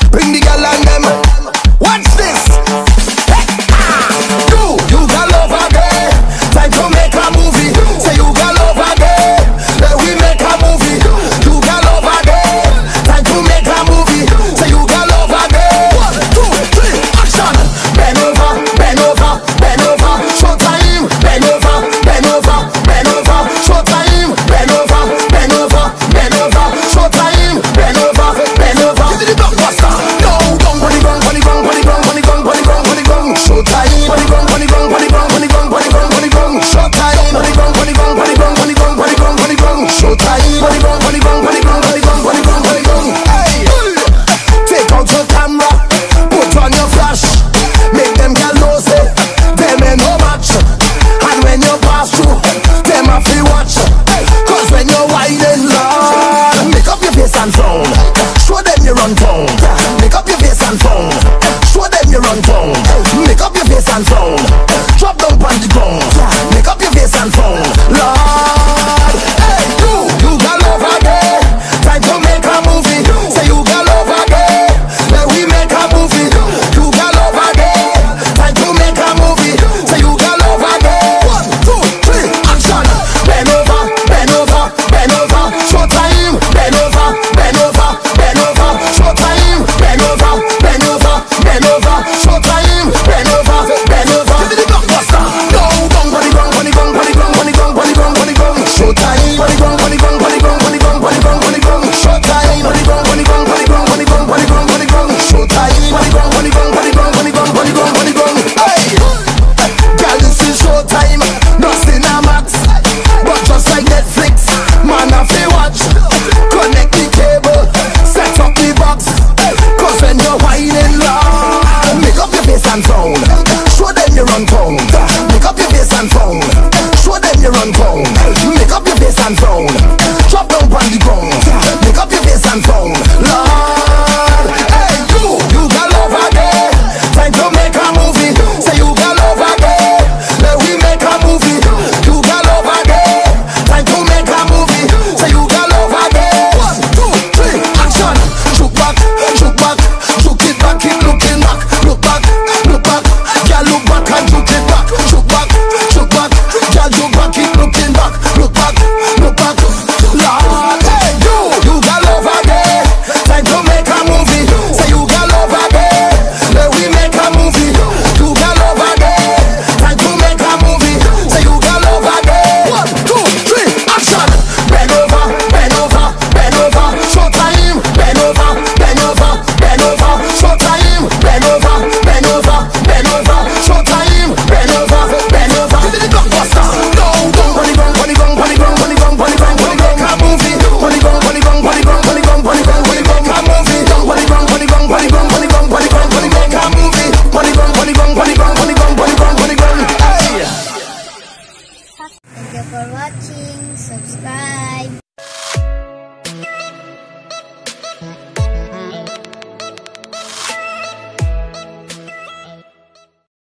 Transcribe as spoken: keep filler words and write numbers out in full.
Bring the gal and them. Watch this. Hey, ah. You, you gal over there. Time to make a movie. Say you gal over there. Let we make a movie. You gal over there. Time to make a movie. Say you gal over there. One, two, three, action. Bend over, bend over, bend over. Showtime. Bend over, bend over, bend over. Showtime. Bend over, bend over, bend over. Showtime. Bend over, bend over. Give me the blockbuster. No, gong, bunny gong, bunny gong, bunny gong, bunny gong, bunny gong, bunny gong. Showtime. Bunny gong, bunny gong, bunny gong, bunny gong, bunny gong, bunny gong. Showtime. Bunny gong, bunny gong, bunny gong, bunny gong, bunny gong, bunny gong. Showtime. Bunny gong, bunny gong, bunny gong, bunny gong, bunny gong, bunny gong. Hey, take out your camera, put on your flash, make them get lost. Them ain't no match, and when you pass through, them have to watch. Cause when you're whining, Lord, make up your face and frown. Show them you run town. Make up your face and frown. Show them you run town. Make up your face and frown. Drop down on the ground. Make up your face and frown. Lord, hey you, you gal over there. Time to make a movie. Say you gal over there. Let we make a movie. You gal over there. Time to make a movie. Say you gal over there. One, two, three, action. Bend over, bend over, bend over. Showtime. Bend over, bend over, bend over. Showtime. Bend over, bend over, bend over. Showtime. Bend over, bend over. Give me the blockbuster. No, gong, bunny gong, bunny gong, bunny gong, bunny gong, bunny gong, bunny gong. Showtime. Bunny gong, bunny gong, bunny gong, bunny gong, bunny gong, bunny gong. Showtime. Bunny gong, bunny gong, bunny gong, bunny gong, bunny gong, bunny gong. Showtime. Bunny gong, bunny gong, bunny gong, bunny gong, bunny gong, bunny gong. Hey, girl, this is Showtime. No Cinemax, but just like Netflix, man, I feel watch. Connect the cable, set up the box. Cause when you're whining, Lord, make up your face and frown. Show them you run town. Make up your face and frown. Show them you run town. Make up your face and frown. Drop down on the ground. Make up your face and frown. Lord, hey you, you gal over there. Time to make a movie. Say you gal over there. Let we make a movie. You gal over there. Time to make a movie. Say you gal over there. One, two, three, action. Shoot back, shoot back, shoot it back, keep looking back. Look back, look back, girl look back and shoot it back. Shoot back, shoot back, girl look back, keep looking back. Look back, look back, Lord, hey you, you gal over there. Time to make a movie. Say you gal over there. Let we make a movie. You gal over there. Time to make a movie. Say you gal over there. One, two, three, action. Bend over, bend over, bend over. Showtime. Bend over, bend over, bend over. Showtime. Bend over, bend over, bend over. Showtime. Bend over, bend over. Give me the blockbuster. No, gong, bunny gong, bunny gong, bunny gong, bunny gong, bunny gong, bunny gong. A movie. Bunny gong, bunny gong, bunny gong, bunny gong, bunny gong, bunny gong. A movie. Bunny gong, bunny gong, bunny gong, bunny gong, bunny gong, bunny gong. A movie. Bunny gong, bunny gong, bunny gong, bunny gong, bunny gong, bunny gong. Hey. Thank you for watching. Subscribe.